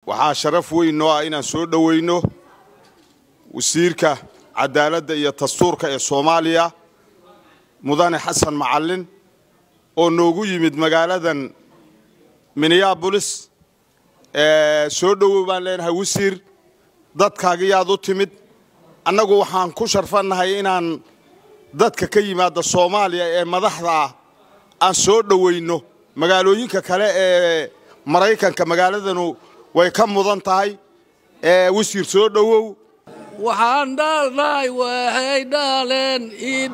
waxaa sharaf weyn noo ah inaan soo dhaweyno wasiirka cadaaladda iyo dastuurka ee Soomaaliya mudane Xasan Macallin oo noogu yimid magaaladan Minneapolis soo dhawow baan leenahay wasiir dadkaaga yaad u timid annagu waxaan ku sharfanahay inaan dadka ka yimaada Soomaaliya ee madaxda aan soo dhaweyno magaalooyinka kale ee Mareykanka magaaladanu way ka mudan tahay wasiir soo dhawow waxaan dhalnay waxay dhaleen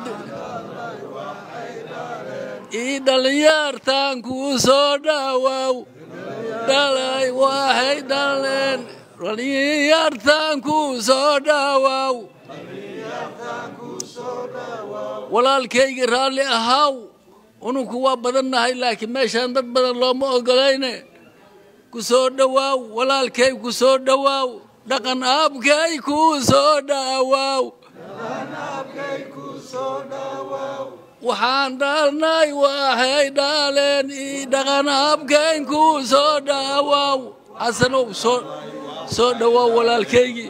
dhalinyartan ku soo dhawow dhalay waxay dhaleen dhalinyartan ku soo dhawow walaalkayga raalli ahaw ununku waa badannahay laakiin meeshaan dad badan looma ogolayne ku soo dhawow walaalkay ku soo dhawow dhaqan aabkay ku soo dhawow waxaan dhalnay waxay dhaleen dhaqan aabkay ku soo dhawow xasanow soo dhawow walaalkaygii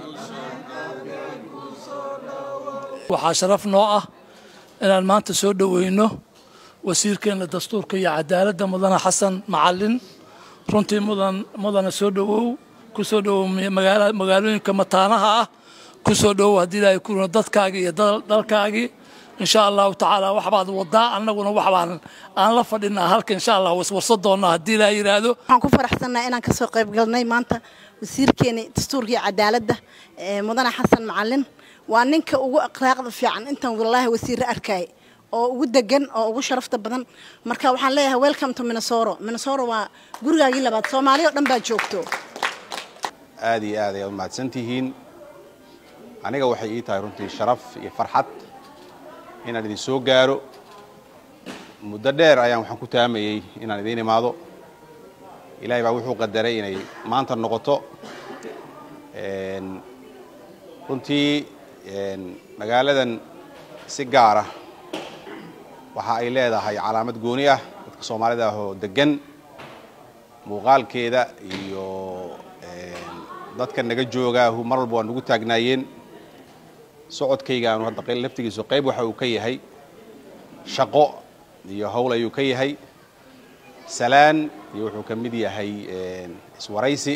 waxaa sharaf noo ah inaan maanta soo dhaweyno wasiirkeena dastuurka iyo cadaaladda mudane Xasan Macallin runtii mudane soo dhawow ku soo dhawow magaalooyinka mataanaha ah ku soo dhawow haddii ilaahay ku runa dadkaaga iyo dalkaagii insha allahu tacaala waxbaad wadaa annaguna waxbaan aan la fadhinaa halka insha allah waswarsan doonaa haddii ilaahay yiraahdo waxaan ku faraxsanahay inaan ka soo qayb galnay maanta wasiirkeena dastuurka iyo cadaaladda mudane Xasan Macallin waa ninka ugu aqraaqda fiican intan wallahi wasiir arkay oo ugu degan oo ugu sharafta badan marka waxaan leeyahay welcome to Minnesota waa gurigaagii labaad Soomaaliya oo dhan baa joogto aad iyo aad ay u mahadsantihiin aniga waxay ii tahay runtii sharaf iyo farxad inaan idin soo gaaro muddo dheer ayaan waxaan ku taamayay inaan idin imaado ilaahay baa wuxuu qadaray inay maanta noqoto runtii magaaladan si gaar ah waxa ay leedahay calaamad gooni ah dadka Soomaalida ah oo degan muuqaalkeeda iyo dadka naga jooga mar walba waan ugu taagnaayeen socodkayga aanu hadda laftigiisu qayb waxa uu ka yahay shaqo iyo hawl ayuu ka yahay salaan iyo wuxuu ka mid yahay iswaraysi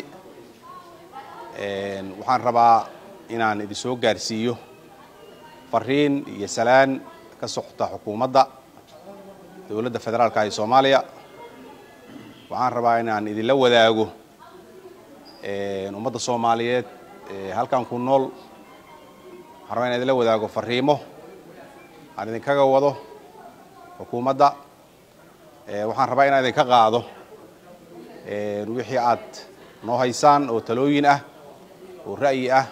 waxaan rabaa inaan idin soo gaarsiiyo fariin iyo salaan ka socota xukuumadda dawladda federaalka ee Soomaaliya waxaan rabaa inaan idin la wadaago ummadda Soomaaliyeed halkan ku nool waxaan rabaa inaan idin la wadaago fariimo aan idin kaga wado xukuumadda waxaan rabaa inaan idin ka qaado wixii aad noo haysaan oo talooyin ah oo ra'yi ah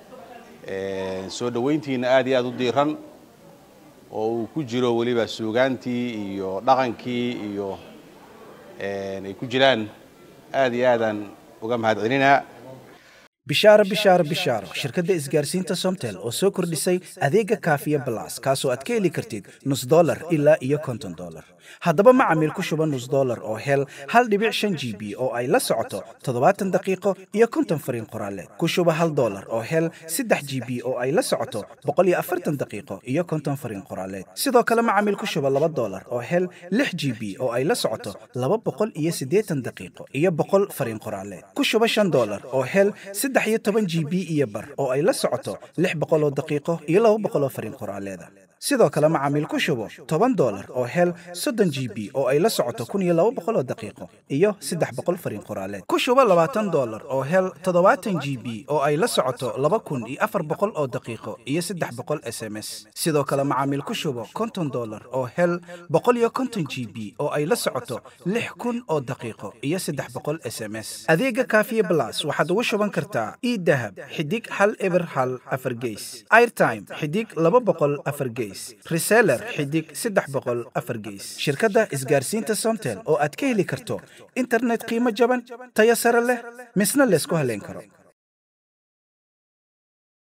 soo dhaweyntiina aad iyo aad u diiran oo uu ku jiro waliba suugaantii iyo dhaqankii iyo ay ku jiraan aad iyo aadaan uga mahadcelinaa bishaaro shirkadda isgaarsiinta Somtel oo soo kordhisay adeega Kaafiya Plus kaasoo aad ka heli kartid $0.5 ilaa iyo $50 haddaba macaamiil ku shuba $0.5 oo hel 1.5 GB oo ay la socoto 70 daqiiqo iyo 50 fariin qoraaleed ku shuba $1 oo hel 3 GB oo ay la socoto 140 daqiiqo iyo 50 fariin qoraaleed sidoo kale macaamiil ku shuba $2 oo hel 6 GB oo ay la socoto 280 daqiiqo iyo 100 fariin qoraaleed ku shuba $5 oo hel 13 GB iyo bar oo ay la socoto 600 daqiiqo iyo 200 fariin qoraaleed sidoo kale macaamiil ku shubo $10 oo hel 30 GB oo ay la socoto 1200 daqiiqo iyo 300 fariin qoraaleed ku shubo $20 oo hel 70 GB oo ay la socoto 2400 oo daqiiqo iyo 300 SMS sidoo kale macaamiil ku shubo $50 oo hel 150 GB oo ay la socoto 6000 oo daqiiqo iyo 300 SMS adeega Kaafiya Plus waxaad ugu shuban kartaa idahab xidig hal eber hal afar gees airtime xidig 200 gees reseller xidig 300 afar gees shirkadda isgaarsiinta Somtel oo aad ka heli karto internet qiimo jaban tayo sare leh misna la isku haleyn karo